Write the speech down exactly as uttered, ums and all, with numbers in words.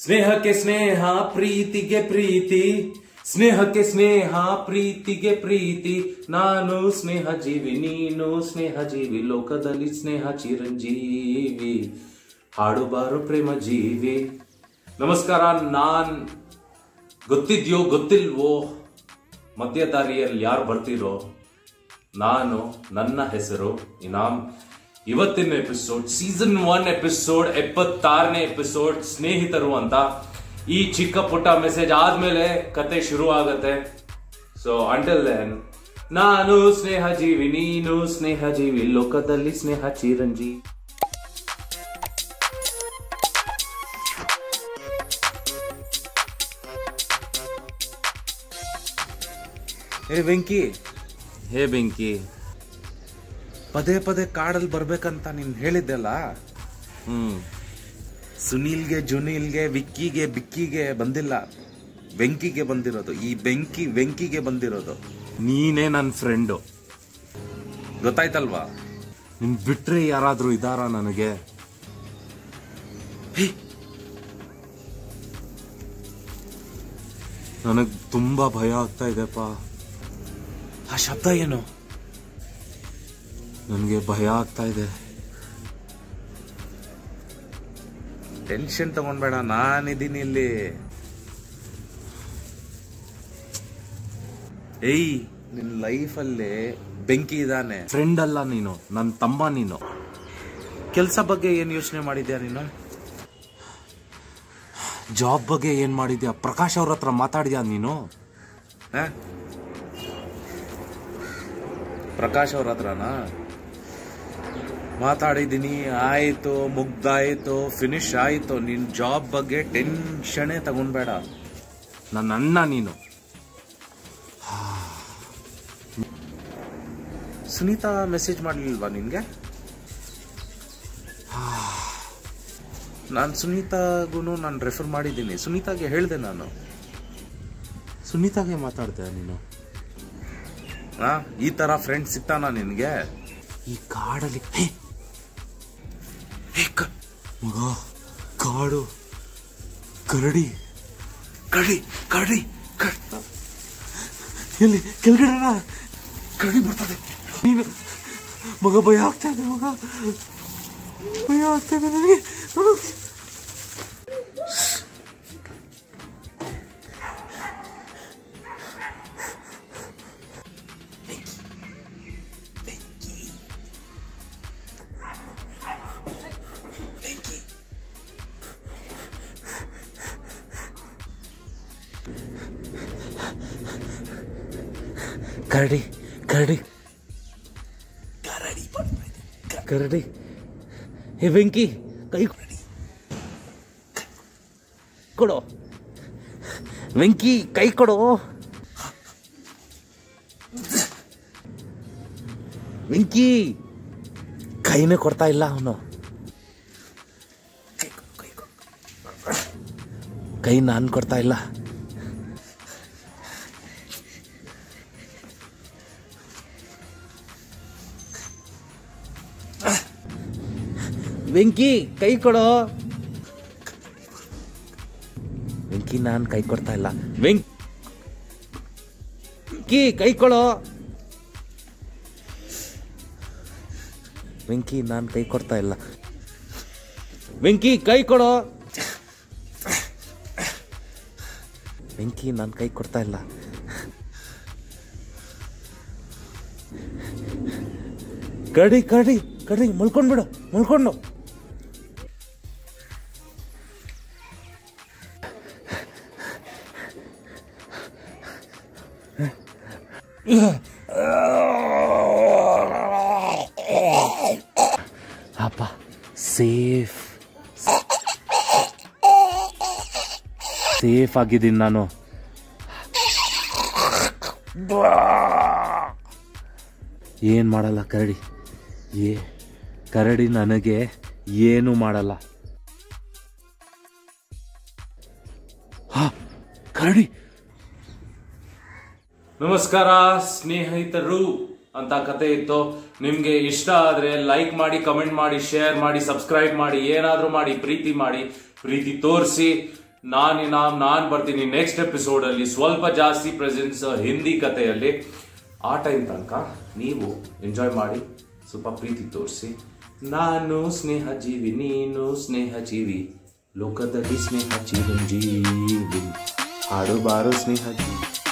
ಸ್ನೇಹಕ್ಕೆ ಸ್ನೇಹ ಪ್ರೀತಿಗೆ ಪ್ರೀತಿ, ಸ್ನೇಹಕ್ಕೆ ಸ್ನೇಹ ಪ್ರೀತಿಗೆ ಪ್ರೀತಿ. ನಾನು ಸ್ನೇಹ ಜೀವಿ, ನೀನು ಸ್ನೇಹ ಜೀವಿ, ಲೋಕದಲ್ಲಿ ಸ್ನೇಹ ಚಿರಂಜೀವಿ, ಹಾಡುಬಾರು ಪ್ರೇಮ ಜೀವಿ. ನಮಸ್ಕಾರ. ನಾನ್ ಗೊತ್ತಿದ್ಯೋ ಗೊತ್ತಿಲ್ವೋ ಮಧ್ಯದಾರಿಯಲ್ಲಿ ಯಾರು ಬರ್ತಿರೋ, ನಾನು, ನನ್ನ ಹೆಸರು ಇನಾಮ್. ಇವತ್ತಿನ ಎಪಿಸೋಡ್ ಸೀಸನ್ ಒನ್ ಎಪಿಸೋಡ್ ಎಪ್ಪತ್ತಾರನೇ ಎಪಿಸೋಡ್ ಸ್ನೇಹಿತರು ಅಂತ. ಈ ಚಿಕ್ಕ ಪುಟ್ಟ ಮೆಸೇಜ್ ಆದ್ಮೇಲೆ ಕತೆ ಶುರು ಆಗತ್ತೆ. ಸೊ ಅಂಟಿಲ್ ದೆನ್, ನಾನು ಸ್ನೇಹ ಜೀವಿ, ನೀನು ಸ್ನೇಹ ಜೀವಿ, ಲೋಕದಲ್ಲಿ ಸ್ನೇಹ ಚಿರಂಜೀವಿ. ಹೇ ಬೆಂಕಿ, ಹೇ ಬೆಂಕಿ, ಪದೇ ಪದೇ ಕಾಡಲ್ಲಿ ಬರ್ಬೇಕಂತ ನೀನ್ ಹೇಳಿದ್ದೆಲ್ಲ. ಹ್ಮ್ ಸುನೀಲ್ಗೆ, ಜುನೀಲ್ಗೆ, ವಿಕ್ಕಿಗೆ, ಬಿಕ್ಕಿಗೆ ಬಂದಿಲ್ಲ, ಬೆಂಕಿಗೆ ಬಂದಿರೋದು. ಈ ಬೆಂಕಿ ಬೆಂಕಿಗೆ ಬಂದಿರೋದು. ನೀನೇ ನನ್ನ ಫ್ರೆಂಡು, ಗೊತ್ತಾಯ್ತಲ್ವಾ? ನಿನ್ ಬಿಟ್ರೆ ಯಾರಾದ್ರೂ ಇದಾರ ನನಗೆ? ನನಗ್ ತುಂಬಾ ಭಯ ಆಗ್ತಾ ಇದೆಪ್ಪ. ಆ ಶಬ್ದ ಏನು? ನನಗೆ ಭಯ ಆಗ್ತಾ ಇದೆ. ಟೆನ್ಷನ್ ತಗೊಂಡ್ಬೇಡ, ನಾನಿದ್ದೀನಿ ಇಲ್ಲಿ. ಏಯ್, ನಿನ್ ಲೈಫಲ್ಲಿ ಬೆಂಕಿ ಇದ್ದಾನೆ. ಫ್ರೆಂಡ್ ಅಲ್ಲ ನೀನು, ನನ್ನ ತಮ್ಮ ನೀನು. ಕೆಲಸ ಬಗ್ಗೆ ಏನ್ ಯೋಚನೆ ಮಾಡಿದ್ಯಾ ನೀನು? ಜಾಬ್ ಬಗ್ಗೆ ಏನ್ ಮಾಡಿದ್ಯಾ? ಪ್ರಕಾಶ್ ಅವ್ರ ಹತ್ರ ಮಾತಾಡಿದ್ಯಾ ನೀನು? ಪ್ರಕಾಶ್ ಅವ್ರ ಹತ್ರನಾ ಮಾತಾಡಿದ್ದೀನಿ. ಆಯ್ತು, ಮುಗ್ದಾಯ್ತು, ಫಿನಿಶ್ ಆಯ್ತು. ನಿನ್ ಜಾಬ್ ಬಗ್ಗೆ ಟೆನ್ಷನೇ ತಗೊಂಡ್ಬೇಡ. ನನ್ನ ಅಣ್ಣ ನೀನು. ಸುನೀತಾ ಮೆಸೇಜ್ ಮಾಡ್ಲಿಲ್ವಾ ನಿನ್ಗೆ? ನಾನು ಸುನೀತಾಗೂ ನಾನು ರೆಫರ್ ಮಾಡಿದ್ದೀನಿ. ಸುನೀತಾಗೆ ಹೇಳಿದೆ ನಾನು. ಸುನೀತಾಗೆ ಮಾತಾಡ್ದೆ ನೀನು? ಹಾ, ಈ ತರ ಫ್ರೆಂಡ್ ಸಿಗ್ತಾನ ನಿನ್ಗೆ ಈ ಕಾಡಲ್ಲಿ? ಮಗ, ಕಾಡು, ಕರಡಿ, ಕರಡಿ, ಕರಡಿ, ಎಲ್ಲಿ ಕೆಳಗಡೆ ಕರಡಿ ಬರ್ತದೆ. ನೀನು ಮಗ, ಭಯ ಆಗ್ತಾ ಇದೆ ಮಗ, ಭಯ ಆಗ್ತಾ ಇದೆ ನನಗೆ. ಕರಡಿ, ಕರಡಿ, ಕರಡಿ, ಕರಡಿ. ಹೇ ಬೆಂಕಿ, ಕೈ ಕೊಡು. ಬೆಂಕಿ, ಕೈ ಕೊಡು. ಬೆಂಕಿ, ಕೈನೇ ಕೊಡ್ತಾ ಇಲ್ಲ ಅವನು. ಕೈ ನಾನು ಕೊಡ್ತಾ ಇಲ್ಲ. ಬೆಂಕಿ, ಕೈ ಕೊಡೋ. ಬೆಂಕಿ, ನಾನು ಕೈ ಕೊಡ್ತಾ ಇಲ್ಲ. ಬೆಂಕಿ, ಕೈ ಕೊಡೋ. ಬೆಂಕಿ, ನಾನು ಕೈ ಕೊಡ್ತಾ ಇಲ್ಲ. ಬೆಂಕಿ, ಕೈ ಕೊಡೋ. ಬೆಂಕಿ, ನಾನು ಕೈ ಕೊಡ್ತಾ ಇಲ್ಲ. ಕರಡಿ, ಕರಡಿ, ಕರಡಿ, ಮಲ್ಕೊಂಡ್ಬಿಡು, ಮಲ್ಕೊಂಡು. ಅಪ್ಪ, ಸೇಫ್ ಸೇಫ್ ಆಗಿದ್ದೀನಿ ನಾನು. ಏನ್ ಮಾಡಲ್ಲ ಕರಡಿ. ಏ ಕರಡಿ ನನಗೆ ಏನು ಮಾಡಲ್ಲ. ಹಾ, ಕರಡಿ. ನಮಸ್ಕಾರ ಸ್ನೇಹಿತರು ಅಂತ ಕತೆ ಇತ್ತು. ನಿಮ್ಗೆ ಇಷ್ಟ ಆದ್ರೆ ಲೈಕ್ ಮಾಡಿ, ಕಮೆಂಟ್ ಮಾಡಿ, ಶೇರ್ ಮಾಡಿ, ಸಬ್ಸ್ಕ್ರೈಬ್ ಮಾಡಿ, ಏನಾದ್ರೂ ಮಾಡಿ, ಪ್ರೀತಿ ಮಾಡಿ, ಪ್ರೀತಿ ತೋರಿಸಿ. ನಾನು ನಾನ್ ನಾನ್ ಬರ್ತೀನಿ ನೆಕ್ಸ್ಟ್ ಎಪಿಸೋಡ್ ಅಲ್ಲಿ ಸ್ವಲ್ಪ ಜಾಸ್ತಿ ಪ್ರೆಸೆನ್ಸ್ ಹಿಂದಿ ಕಥೆಯಲ್ಲಿ. ಆ ಟೈಮ್ ತನಕ ನೀವು ಎಂಜಾಯ್ ಮಾಡಿ, ಸ್ವಲ್ಪ ಪ್ರೀತಿ ತೋರಿಸಿ. ನಾನು ಸ್ನೇಹ ಜೀವಿ, ನೀನು ಸ್ನೇಹ ಜೀವಿ, ಲೋಕದಲ್ಲಿ ಸ್ನೇಹ ಚಿರಂಜೀವಿ, ಹಾಡು ಬಾರೋ ಸ್ನೇಹ ಜೀವಿ.